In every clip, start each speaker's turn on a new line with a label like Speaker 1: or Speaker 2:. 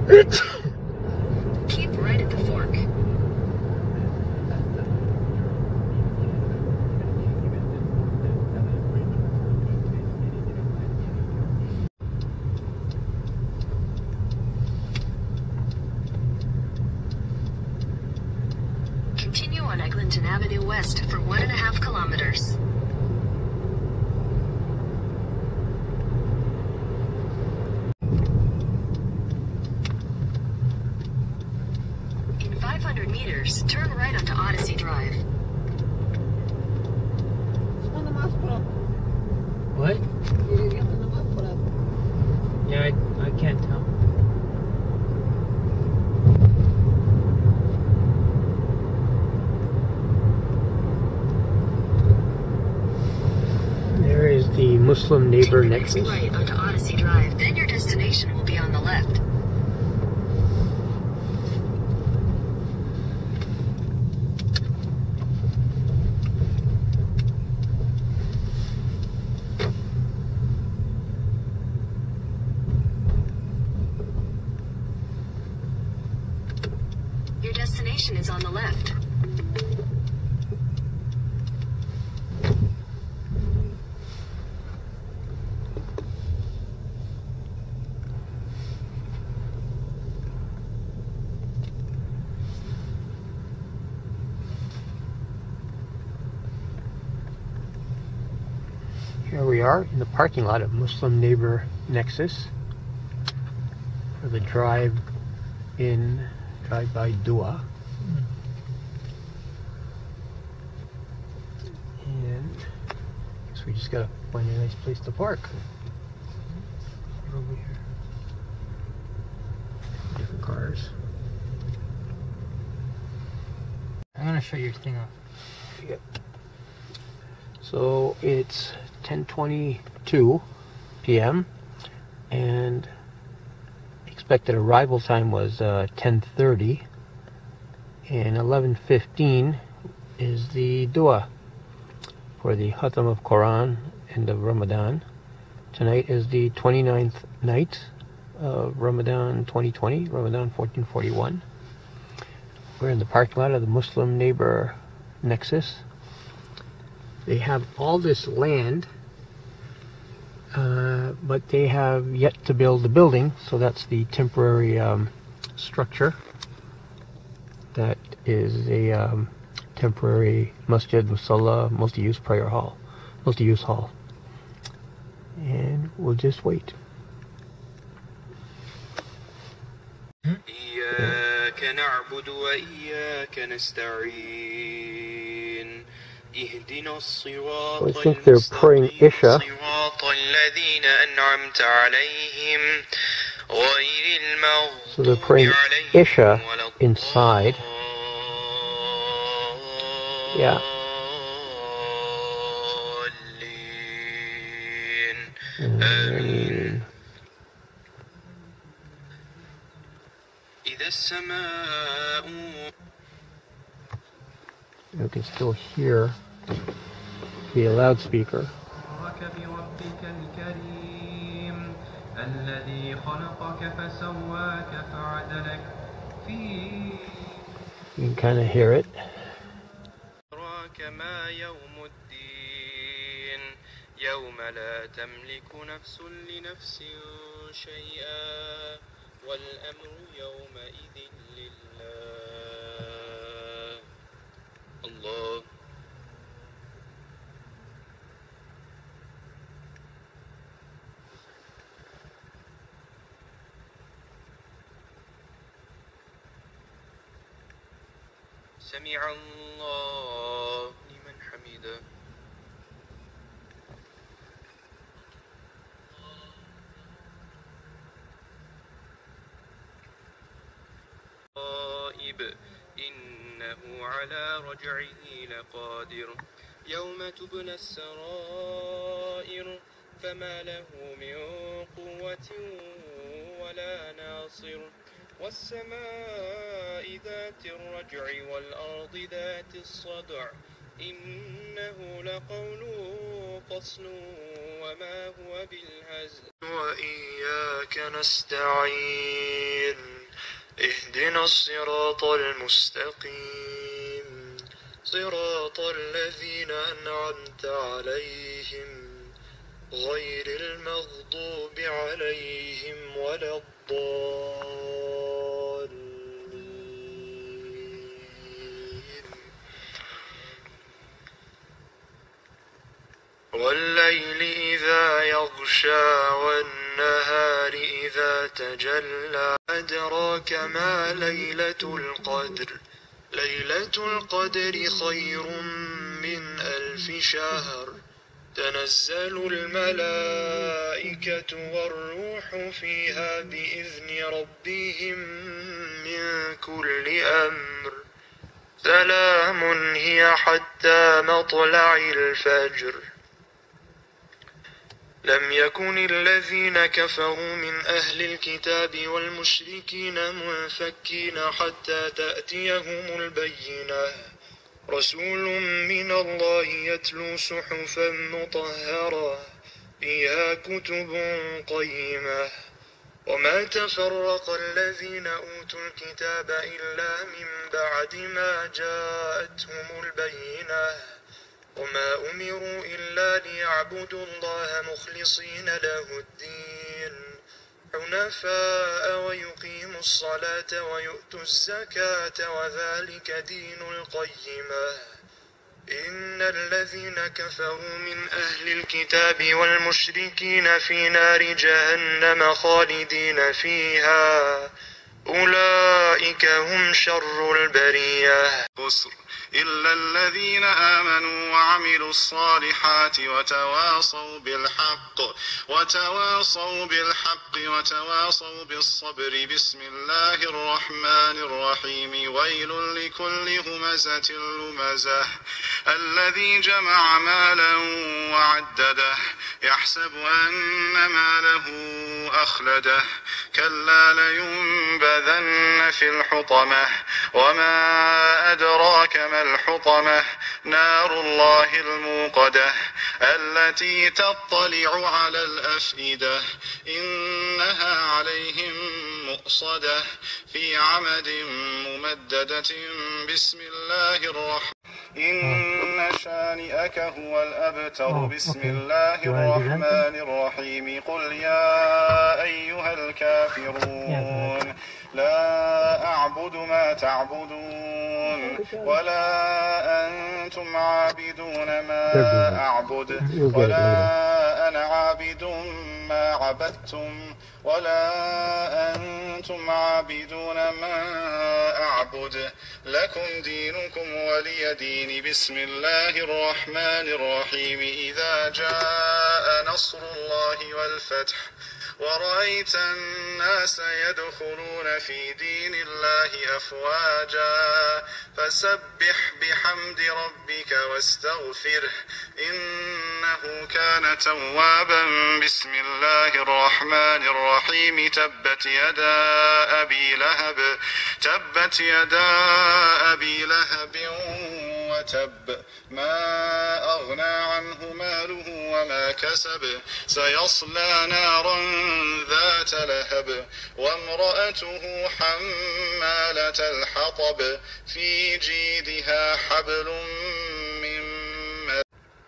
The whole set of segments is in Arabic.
Speaker 1: Keep right at the fork. Continue on Eglinton Avenue West for 1.5 kilometers. In 500 meters, turn right onto Odyssey Drive.
Speaker 2: What? Yeah, I can't tell. There is the Muslim Neighbor Nexus.
Speaker 1: Right onto Odyssey Drive, then your destination will be on the left. Your destination is on the left.
Speaker 2: Here we are in the parking lot of Muslim Neighbor Nexus for the drive-by Dua. And I guess we just gotta find a nice place to park. Over here. Different cars. I'm gonna shut your thing off. Yep. So it's 10:22 p.m. and expected arrival time was 10:30, and 11:15 is the dua for the Khatam of Quran end of Ramadan. Tonight is the 29th night of Ramadan 2020, Ramadan 1441. We're in the parking lot of the Muslim Neighbor Nexus. They have all this land, but they have yet to build the building, so that's the temporary structure. That is a temporary masjid, musalla, multi-use prayer hall, multi-use hall. And we'll just wait.
Speaker 3: إياك نعبد وإياك نستعين اهدنا الصراط
Speaker 2: I think they're praying Isha.
Speaker 3: صراط الذين أنعمت عليهم غير المغضوب
Speaker 2: So they're praying Isha inside. Yeah.
Speaker 3: آمين إذا السماء.
Speaker 2: You can still hear the loudspeaker.
Speaker 3: بربك الكريم الذي خلقك فسواك فعدلك في.
Speaker 2: You can kind of hear it.
Speaker 3: أدراك ما يوم الدين يوم لا تملك نفس لنفس شيئا والأمر يومئذ لله. الله. سمع الله لمن حمده. إنه على رجعه لقادر يوم تبلى السرائر فما له من قوة ولا ناصر والسماء ذات الرجع والأرض ذات الصدع إنه لقول فصل وما هو بالهزل وإياك نستعين. اهدنا الصراط المستقيم صراط الذين أنعمت عليهم غير المغضوب عليهم ولا الضالين. والليل إذا يغشى والنهار إذا تجلى أدراك ما ليلة القدر ليلة القدر خير من 1000 شهر تنزل الملائكة والروح فيها بإذن ربهم من كل أمر سلام هي حتى مطلع الفجر. لم يكن الذين كفروا من أهل الكتاب والمشركين منفكين حتى تأتيهم البينة رسول من الله يتلو صحفا مطهرة فيها كتب قيمة وما تفرق الذين أوتوا الكتاب إلا من بعد ما جاءتهم البينة وما أمروا إلا ليعبدوا الله مخلصين له الدين حنفاء ويقيموا الصلاة ويؤتوا الزكاة وذلك دين القيمة. إن الذين كفروا من أهل الكتاب والمشركين في نار جهنم خالدين فيها أولئك هم شر البرية.
Speaker 4: إلا الذين آمنوا وعملوا الصالحات وتواصوا بالحق وتواصوا بالصبر. بسم الله الرحمن الرحيم. ويل لكل همزة لمزة الذي جمع مالا وعدده يحسب أن ماله أخلده كلا لينبذن في الحطمة وما أدراك ما الحطمة نار الله الموقدة التي تطلع على الأفئدة إنها عليهم مؤصدة في عمد ممددة. بسم الله الرحمن إن شانئك هو الأبتر. بسم الله الرحمن الرحيم. قل يا أيها الكافرون لا أعبد ما تعبدون ولا أنتم عابدون ما أعبد ولا أنا عابد ما عبدتم ولا أنتم عابدون ما أعبد لكم دينكم ولي دين. بسم الله الرحمن الرحيم. إذا جاء نصر الله والفتح ورأيت الناس يدخلون في دين الله أفواجا فسبح بحمد ربك واستغفره إنه كان توابا. بسم الله الرحمن الرحيم. تبت يدا أبي لهب وتب ما أغنى عنه ماله وما كسب سيصلى نارا ذات لهب وامرأته حمالة الحطب في جيدها حبل من مسد.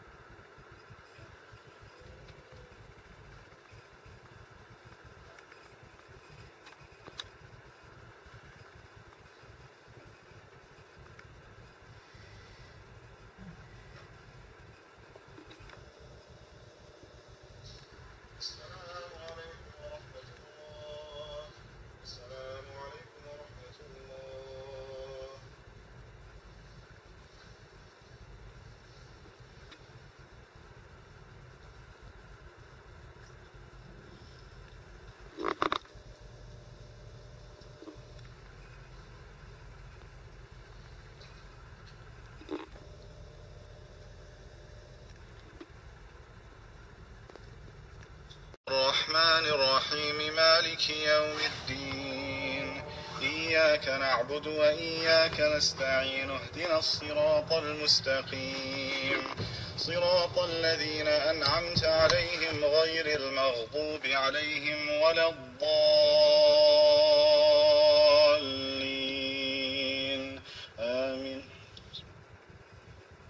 Speaker 4: الرحمن الرحيم. مالك يوم الدين. إياك نعبد وإياك نستعين. اهدنا الصراط المستقيم صراط الذين أنعمت عليهم غير المغضوب عليهم ولا الضالين.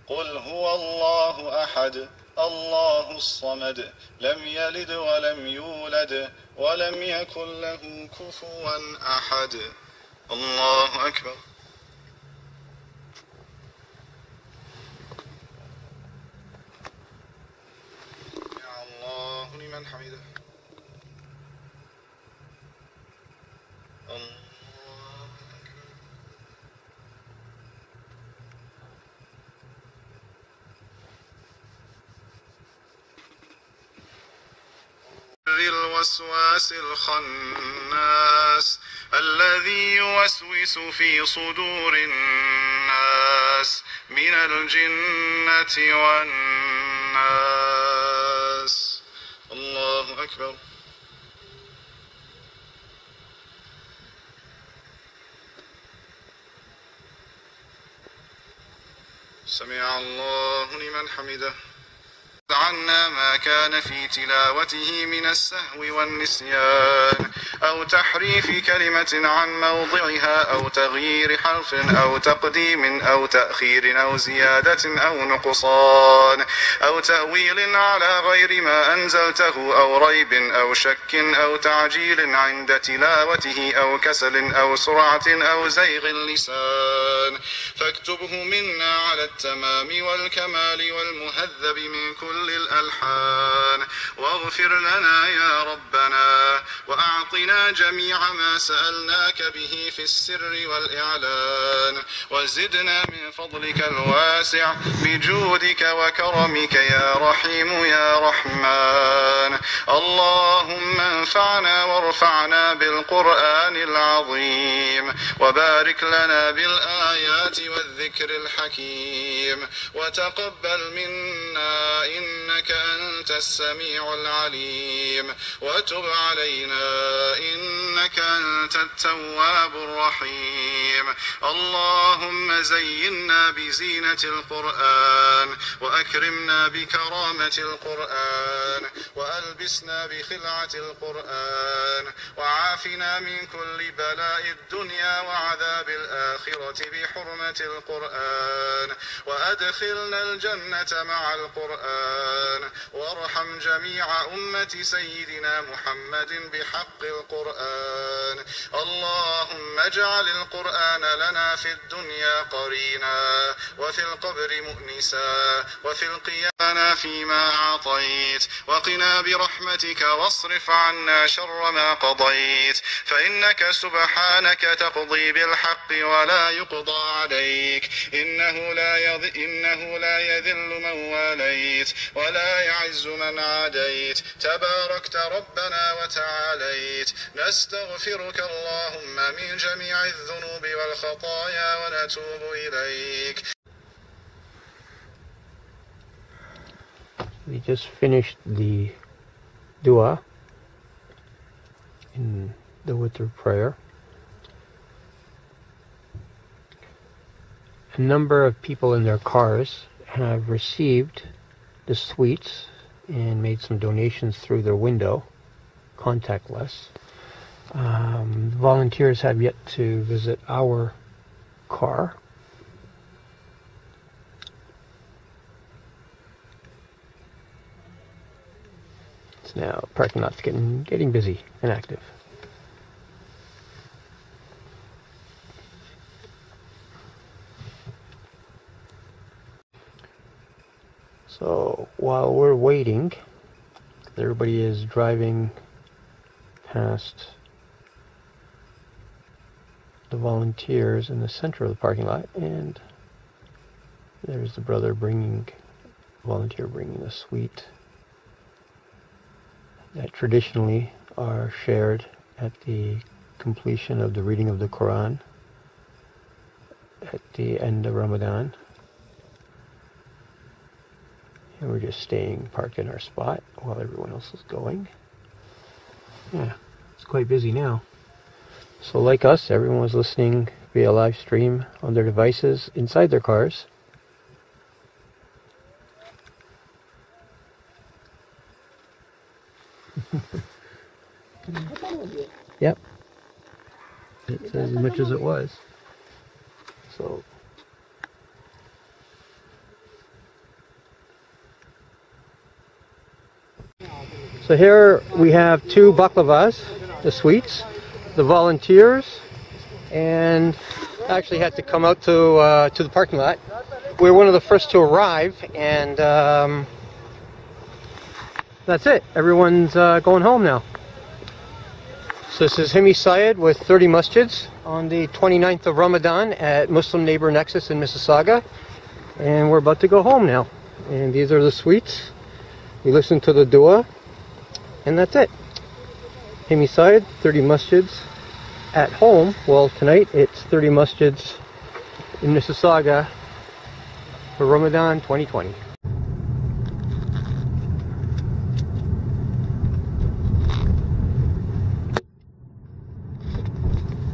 Speaker 4: قل هو الله أحد الله الصمد لم يلد ولم يولد ولم يكن له كفوا أحد. الله أكبر. سمع الله لمن حمده. الله الوسواس الخناس الذي يوسوس في صدور الناس من الجنة والناس. الله أكبر. سمع الله لمن حمده. عنا ما كان في تلاوته من السهو والنسيان أو تحريف كلمة عن موضعها أو تغيير حرف أو تقديم أو تأخير أو زيادة أو نقصان أو تأويل على غير ما أنزلته أو ريب أو شك أو تعجيل عند تلاوته أو كسل أو سرعة أو زيغ اللسان، فاكتبه منا على التمام والكمال والمهذب من كل الألحان، واغفر لنا يا ربنا وأعطنا جميع ما سألناك به في السر والإعلان، وزدنا من فضلك الواسع بجودك وكرمك يا رحيم يا رحمن. اللهم انفعنا وارفعنا بالقرآن العظيم، وبارك لنا بالآيات والذكر الحكيم، وتقبل منا إنك أنت السميع العليم، وتب علينا إنك أنت التواب الرحيم. اللهم زينا بزينة القرآن، وأكرمنا بكرامة القرآن، وألبسنا بخلعة القرآن، وعافنا من كل بلاء الدنيا وعذاب الآخرة بحرمة القرآن، وأدخلنا الجنة مع القرآن، وارحم جميع أمة سيدنا محمد بحق القرآن. اللهم اجعل القرآن لنا في الدنيا قرينا، وفي القبر مؤنسا، وفي القيامة فيما أعطيت، وقنا برحمتك واصرف عنا شر ما قضيت، فإنك سبحانك تقضي بالحق ولا يقضى عليك، إنه لا يذل من واليت ولا يعز من عاديت، تباركت ربنا وتعاليت. نستغفرك اللهم من جميع الذنوب والخطايا ونتوب إليك.
Speaker 2: We just finished the dua in the Witr prayer. A number of people in their cars have received the sweets and made some donations through their window, contactless. Volunteers have yet to visit our car. It's now parking lot's getting busy and active. So while we're waiting, everybody is driving past the volunteers in the center of the parking lot, and there's the volunteer bringing the sweet that traditionally are shared at the completion of the reading of the Quran at the end of Ramadan. And we're just staying parked in our spot while everyone else is going. Yeah, it's quite busy now. So like us, everyone was listening via live stream on their devices inside their cars. Yep. It's as much as it was. So So here we have 2 baklavas, the sweets, the volunteers, and I actually had to come out to the parking lot. We were one of the first to arrive, and that's it. Everyone's going home now. So this is Himi Syed with 30 Masjids on the 29th of Ramadan at Muslim Neighbor Nexus in Mississauga. And we're about to go home now. And these are the sweets. We listen to the dua. And that's it. Himi Syed, 30 Masjids at home. Well, tonight it's 30 Masjids in Mississauga for Ramadan 2020.